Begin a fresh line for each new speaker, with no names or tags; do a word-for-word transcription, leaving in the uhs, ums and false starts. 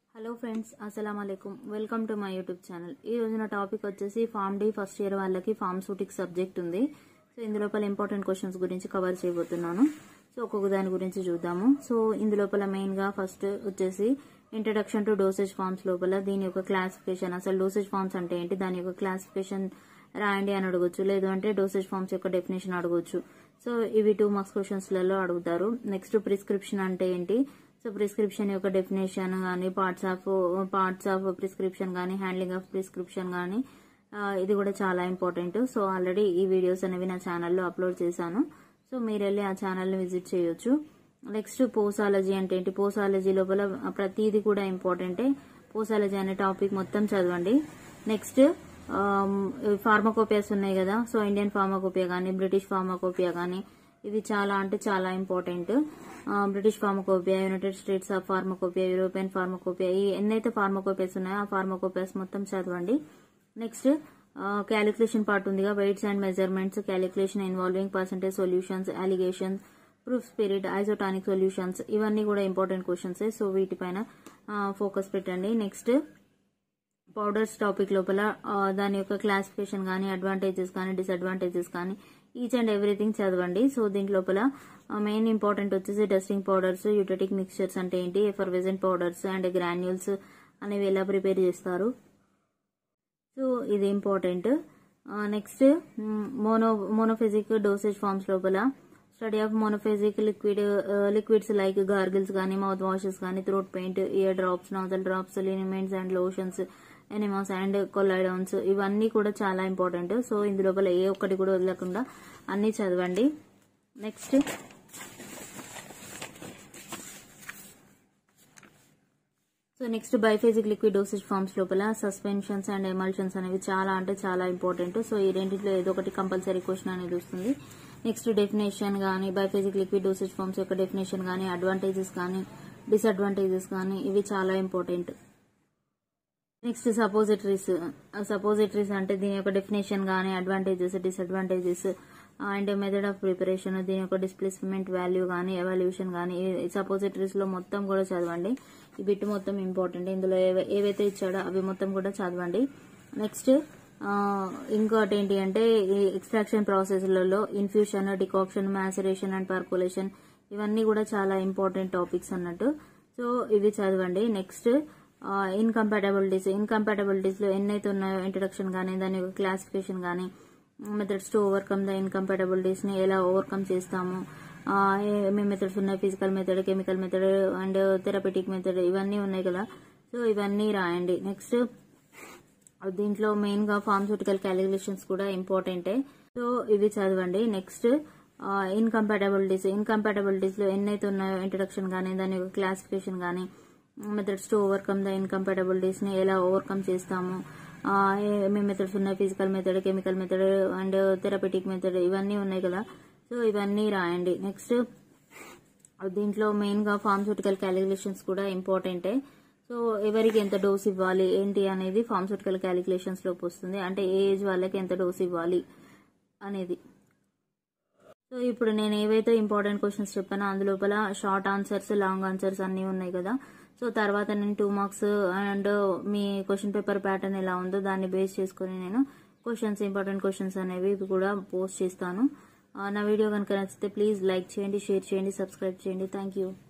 Hello friends, అస్సలాముఅలైకుం. Welcome to my YouTube channel. ఈ రోజున టాపిక్ వచ్చేసి ఫార్మ్ డి ఫస్ట్ ఇయర్ వాళ్ళకి ఫార్మస్యూటిక్స్ సబ్జెక్ట్ ఉంది. సో ఇందులోపల ఇంపార్టెంట్ క్వశ్చన్స్ గురించి కవర్ చేయబోతున్నాను. సో ఒక్కొక్క దాని గురించి చూద్దాము. సో ఇందులోపల మెయిన్ గా ఫస్ట్ వచ్చేసి ఇంట్రడక్షన్ టు డోసేజ్ ఫార్మ్స్ లోపల దీని యొక్క క్లాసిఫికేషన్, అసలు డోసేజ్ ఫార్మ్స్ అంటే ఏంటి, దాని యొక్క క్లాసిఫికేషన్ రాయండి అని అడగొచ్చు, లేదు అంటే డోసేజ్ ఫార్మ్స్ యొక్క డెఫినేషన్ అడగొచ్చు. సో ఇవి టూ మార్క్స్ క్వశ్చన్స్ లలో అడుగుతారు. నెక్స్ట్ ప్రిస్క్రిప్షన్ అంటే ఏంటి, సో ప్రిస్క్రిప్షన్ యొక్క డెఫినేషన్ కానీ, parts of parts of prescription కానీ, హ్యాండ్లింగ్ ఆఫ్ ప్రిస్క్రిప్షన్ కానీ, ఇది కూడా చాలా ఇంపార్టెంట్. సో ఆల్రెడీ ఈ వీడియోస్ అనేవి నా ఛానల్లో అప్లోడ్ చేశాను. సో మీరు వెళ్ళి ఆ ఛానల్ని విజిట్ చేయొచ్చు. నెక్స్ట్ పోసాలజీ అంటే ఏంటి, పోసాలజీ లోపల ప్రతిదీ కూడా ఇంపార్టెంటే. పోసాలజీ అనే టాపిక్ మొత్తం చదవండి. నెక్స్ట్ ఫార్మకోపియాస్ ఉన్నాయి కదా, సో ఇండియన్ ఫార్మకోపియా కానీ, బ్రిటిష్ ఫార్మకోపియా కానీ, ఇవి చాలా అంటే చాలా important. British pharmacopoeia, united states of pharmacopoeia, European pharmacopoeia, ఈ ఎన్నైతే ఫార్మకోపియాస్ ఉన్నాయో ఆ ఫార్మకోపియాస్ మొత్తం చదవండి. నెక్స్ట్ క్యాలిక్యులేషన్ పార్ట్ ఉందిగా, weights and measurements, calculation involving percentage solutions, alligations, proof spirit, isotonic solutions, ఇవన్నీ కూడా ఇంపార్టెంట్ క్వశ్చన్స్. సో వీటిపైన ఫోకస్ పెట్టండి. నెక్స్ట్ పౌడర్స్ టాపిక్ లోపల దాని యొక్క క్లాసిఫికేషన్ కానీ, అడ్వాంటేజెస్ కానీ, డిసడ్వాంటేజెస్ కానీ, ఈచ్ అండ్ ఎవ్రీథింగ్ చదవండి. సో దీని లోపల మెయిన్ ఇంపార్టెంట్ వచ్చేసి టెస్టింగ్ పౌడర్స్, యూటెటిక్ మిక్స్చర్స్ అంటే ఏంటి, ఎఫర్వెజెంట్ పౌడర్స్ అండ్ గ్రాన్యూల్స్ అనేవి ఎలా ప్రిపేర్ చేస్తారు, సో ఇది important. Next mono monophasic dosage forms లోపల study of monophasic liquid liquids like gargles కానీ, మౌత్ వాషెస్ కానీ, throat paint, ear drops, nasal drops, liniments and lotions, enemas and collodions, ఇవన్నీ కూడా చాలా ఇంపార్టెంట్. సో ఇందులోపల ఏ ఒక్కటి కూడా వదలకుండా అన్ని చదవండి. Next so next biphasic liquid dosage forms లోపల సస్పెన్షన్స్ అండ్ ఎమల్షన్స్ అనేవి చాలా అంటే చాలా ఇంపార్టెంట్. సో ఈ రెండింటిలో ఏదో ఒకటి కంపల్సరీ క్వశ్చన్ అనేది వస్తుంది. నెక్స్ట్ డెఫినేషన్ కానీ, బైఫేజిక్ లిక్విడ్ డోసేజ్ ఫార్మ్స్ యొక్క డెఫినేషన్ కానీ, అడ్వాంటేజెస్ కానీ, డిసడ్వాంటేజెస్ కానీ, ఇవి చాలా ఇంపార్టెంట్. నెక్స్ట్ సపోజిటరీస్, సపోజిటరీస్ అంటే దీని యొక్క డెఫినేషన్ కానీ, advantages, disadvantages and method of preparation, దీని యొక్క డిస్ప్లేస్మెంట్ వాల్యూ కానీ, ఎవాల్యూషన్ కానీ, సపోజిటరీస్ లో మొత్తం కూడా చదవండి. ఈ బిట్ మొత్తం ఇంపార్టెంట్. ఇందులో ఏవైతే ఇచ్చాడో అవి మొత్తం కూడా చదవండి. నెక్స్ట్ ఇంకోటి ఏంటి అంటే ఎక్స్ట్రాక్షన్ ప్రాసెస్లలో infusion, decoction, maceration and percolation, ఇవన్నీ కూడా చాలా ఇంపార్టెంట్ టాపిక్స్ అన్నట్టు. సో ఇవి చదవండి. నెక్స్ట్ ఇన్కంపాటబిలిటీస్, ఇన్కంపాటబిలిటీస్ లో ఎన్నైతే ఉన్నాయో ఇంట్రడక్షన్ కానీ, దాని యొక్క క్లాసిఫికేషన్ కానీ, methods to overcome the incompatibilities ని ఎలా ఓవర్కమ్ చేస్తాము, ఏమేమి మెథడ్స్ ఉన్నాయి, physical method, chemical method and therapeutic method, ఇవన్నీ ఉన్నాయి కదా. సో ఇవన్నీ రాయండి. నెక్స్ట్ దీంట్లో మెయిన్ గా ఫార్మస్యూటికల్ క్యాలిక్యులేషన్స్ కూడా ఇంపార్టెంటే. సో ఇవి చదవండి. నెక్స్ట్ ఇన్కంపాటబిలిటీస్, ఇన్కంపాటబిలిటీస్ లో ఎన్నైతే ఉన్నాయో ఇంట్రడక్షన్ కానీ, దాని యొక్క క్లాసిఫికేషన్ కానీ, methods to overcome the incompatibilities ని ఎలా ఓవర్కమ్ చేస్తాము, ఏమేమి మెథడ్స్ ఉన్నాయి, physical method, chemical method and therapeutic method, ఇవన్నీ ఉన్నాయి కదా. సో ఇవన్నీ రాయండి. నెక్స్ట్ దీంట్లో మెయిన్ గా ఫార్మస్యూటికల్ క్యాలిక్యులేషన్స్ కూడా ఇంపార్టెంటే. సో ఎవరికి ఎంత డోస్ ఇవ్వాలి ఏంటి అనేది ఫార్మస్యూటికల్ క్యాలిక్యులేషన్స్ లోకి వస్తుంది. అంటే ఏ ఏజ్ వాళ్ళకి ఎంత డోస్ ఇవ్వాలి అనేది. సో ఇప్పుడు నేను ఏవైతే ఇంపార్టెంట్ క్వశ్చన్స్ చెప్పానో అందులోపల షార్ట్ ఆన్సర్స్, లాంగ్ ఆన్సర్స్ అన్ని ఉన్నాయి కదా. సో తర్వాత నేను టూ మార్క్స్ అండ్ మీ క్వశ్చన్ పేపర్ ప్యాటర్న్ ఎలా ఉందో దాన్ని బేస్ చేసుకుని నేను క్వశ్చన్స్, ఇంపార్టెంట్ క్వశ్చన్స్ అనేవి కూడా పోస్ట్ చేస్తాను. నా వీడియో కనుక నచ్చితే ప్లీజ్ లైక్ చేయండి, షేర్ చేయండి, సబ్స్క్రైబ్ చేయండి. Thank you.